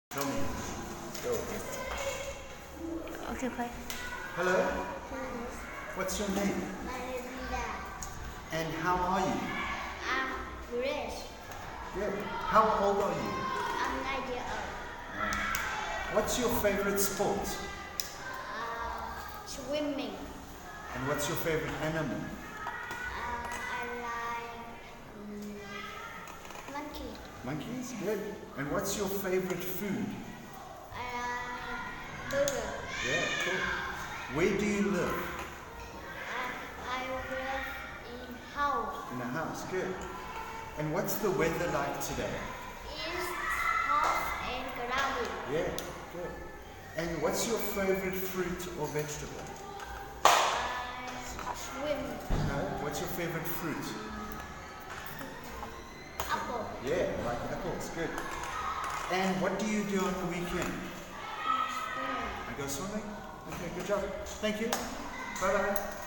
Tell me. Go. Okay, bye. Hello? Hello. What's your name? My name is Linda. And how are you? I'm Grace. Good. How old are you? I'm 9 years old. What's your favorite sport? Swimming. And what's your favorite animal? I like monkey. Monkeys? Good. And what's your favorite food? I like burger. Yeah, cool. Where do you live? I live in house. In a house. Good. And what's the weather like today? It's hot and cloudy. Yeah, good. And what's your favorite fruit or vegetable? I swim. No? What's your favorite fruit? Apple. Yeah, I like apples. Good. And what do you do on the weekend? Swim. I go swimming? Okay, good job. Thank you. Bye-bye.